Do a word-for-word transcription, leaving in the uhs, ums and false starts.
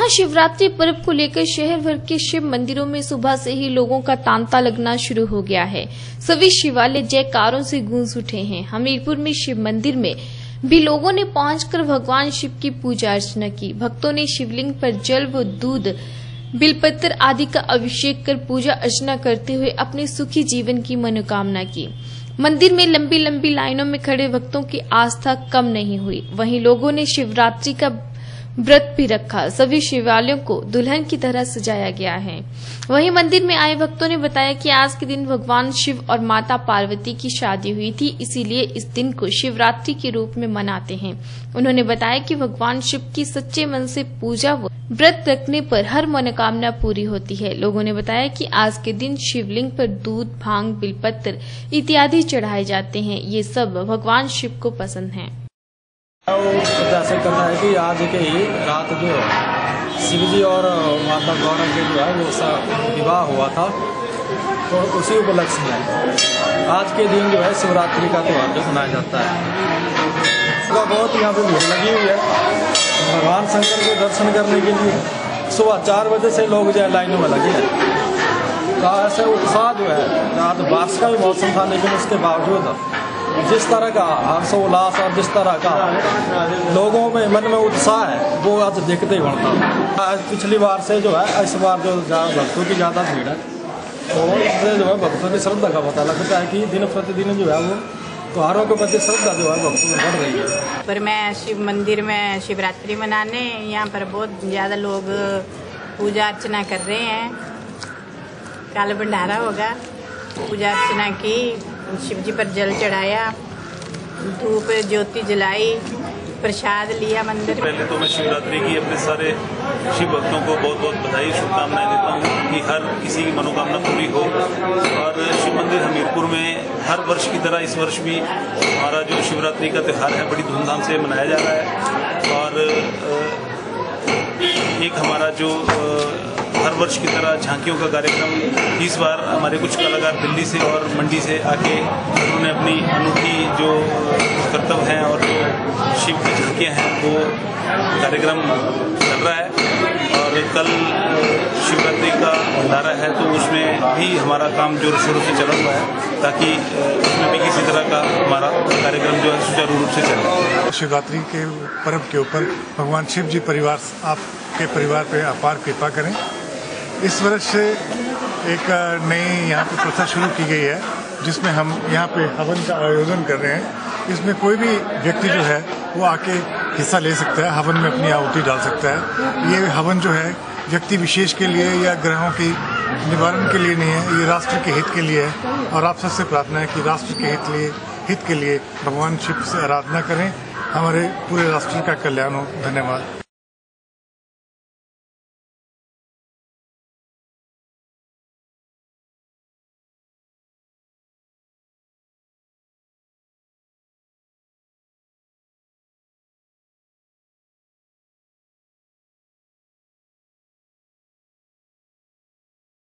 महाशिवरात्रि पर्व को लेकर शहर भर के शिव मंदिरों में सुबह से ही लोगों का तांता लगना शुरू हो गया है। सभी शिवालय जयकारों से गूंज उठे हैं। हमीरपुर में शिव मंदिर में भी लोगों ने पहुंचकर भगवान शिव की पूजा अर्चना की। भक्तों ने शिवलिंग पर जल व दूध, बिलपत्र आदि का अभिषेक कर पूजा अर्चना करते हुए अपने सुखी जीवन की मनोकामना की। मंदिर में लंबी लंबी लाइनों में खड़े भक्तों की आस्था कम नहीं हुई। वहीं लोगों ने शिवरात्रि का व्रत भी रखा। सभी शिवालयों को दुल्हन की तरह सजाया गया है। वहीं मंदिर में आए भक्तों ने बताया कि आज के दिन भगवान शिव और माता पार्वती की शादी हुई थी, इसीलिए इस दिन को शिवरात्रि के रूप में मनाते हैं। उन्होंने बताया कि भगवान शिव की सच्चे मन से पूजा व व्रत रखने पर हर मनोकामना पूरी होती है। लोगों ने बताया कि आज के दिन शिवलिंग पर दूध, भांग, बिलपत्र इत्यादि चढ़ाए जाते हैं। ये सब भगवान शिव को पसंद है। ऐसे करना है कि आज के ही रात जो है शिव जी और माता गौरा के जो है वो विवाह हुआ था, तो उसी उपलक्ष्य में आज के दिन जो है शिवरात्रि का त्यौहार जो मनाया जाता है। तो बहुत यहाँ पे भीड़ लगी हुई है भगवान शंकर के दर्शन करने के लिए। सुबह चार बजे से लोग जो है लाइनों में लगे हैं। तो ऐसे उत्साह जो है, रात बारिश का भी मौसम था, लेकिन उसके बावजूद जिस तरह का हर्षोल्लास और जिस तरह का लोगों में मन में उत्साह है वो आज देखते ही बनता है। पिछली बार से जो है इस बार जो भक्तों की ज़्यादा भीड़ है, तो इससे जो है भक्तों की श्रद्धा का पता लगता है कि दिन प्रतिदिन जो है वो त्योहारों के प्रति श्रद्धा जो है भक्तों में बढ़ रही है। पर मैं शिव मंदिर में शिवरात्रि मनाने यहाँ पर बहुत ज़्यादा लोग पूजा अर्चना कर रहे हैं। काल भंडारा होगा, पूजा अर्चना की, शिव जी पर जल चढ़ाया, धूप ज्योति जलाई, प्रसाद लिया मंदिर। पहले तो मैं शिवरात्रि की अपने सारे शिव भक्तों को बहुत बहुत बधाई शुभकामनाएं देता हूँ कि हर किसी की मनोकामना पूरी हो। और शिव मंदिर हमीरपुर में हर वर्ष की तरह इस वर्ष भी हमारा जो शिवरात्रि का त्यौहार है बड़ी धूमधाम से मनाया जा रहा है। और एक हमारा जो हर वर्ष की तरह झांकियों का कार्यक्रम, इस बार हमारे कुछ कलाकार दिल्ली से और मंडी से आके उन्होंने अपनी अनूठी जो कर्तव्य हैं और जो शिव की झांकियाँ हैं वो कार्यक्रम चल रहा है। और कल शिवरात्रि का भंडारा है, तो उसमें भी हमारा काम जोर शोरों से चला हुआ है ताकि उसमें भी किसी तरह का हमारा कार्यक्रम जो है सुचारू रूप से चले। शिवरात्रि के पर्व के ऊपर भगवान शिव जी परिवार आपके परिवार पे अपार कृपा करें। इस वर्ष से एक नई यहाँ पे प्रथा शुरू की गई है जिसमें हम यहाँ पे हवन का आयोजन कर रहे हैं। इसमें कोई भी व्यक्ति जो है वो आके हिस्सा ले सकता है, हवन में अपनी आहुति डाल सकता है। ये हवन जो है व्यक्ति विशेष के लिए या ग्रहों की निवारण के लिए नहीं है, ये राष्ट्र के हित के लिए है। और आप सबसे प्रार्थना है कि राष्ट्र के हित लिए हित के लिए भगवान शिव से आराधना करें, हमारे पूरे राष्ट्र का कल्याण हो। धन्यवाद।